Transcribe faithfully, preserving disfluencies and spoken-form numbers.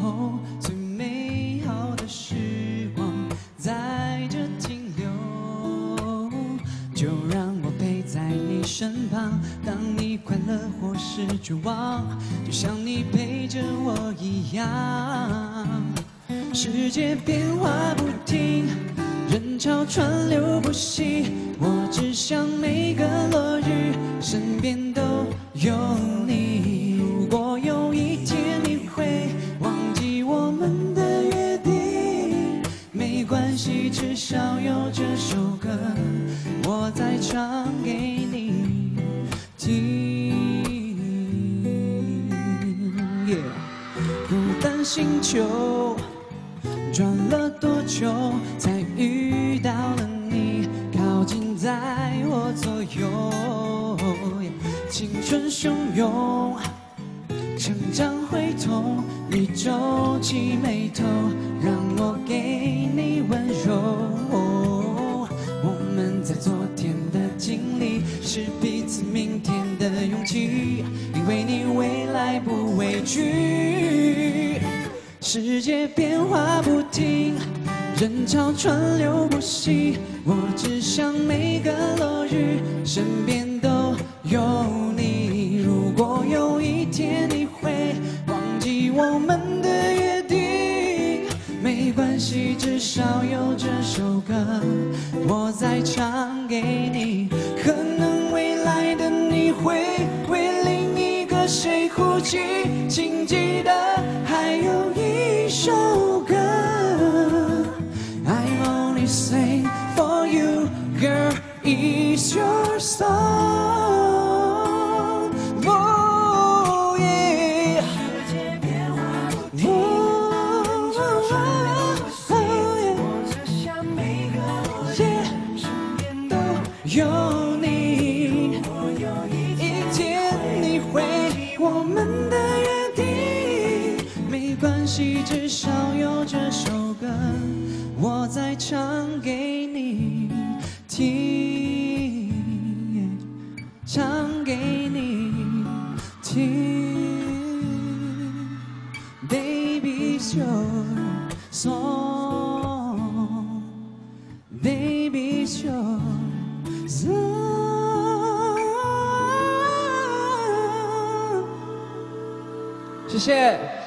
后，最美好的时光在这停留。就让我陪在你身旁，当你快乐或是绝望，就像你陪着我一样。世界变化不停，人潮川流不息，我只想每个落日身边都有你。如果有一天你会忘记我们的约定，没关系，至少有这首歌我再唱给你听。Yeah. 孤单星球转了多久才遇到了你，靠近在我左右。青春汹涌，成长会痛，你皱起眉头，让我给你温柔。我们在昨天的经历，是彼此明天的勇气，因为你未来不畏惧。世界变化不停，人潮川流不息，我只想每个落日身边都有你。如果有一天你会忘记我们的约定，没关系，至少有这首歌我再唱给你。可能未来的你会为另一个谁哭泣，请记得还有一首歌 I only sing for you, girl, it's your song. Oh yeah. 世界变化不停，人潮川流不息，我只想每个落日身边都有你。如果有一天你会我们的约定，没关系，至少有这首歌我再唱给你听，唱给你听。 Baby, it's your song. Baby, it's your song. 谢谢。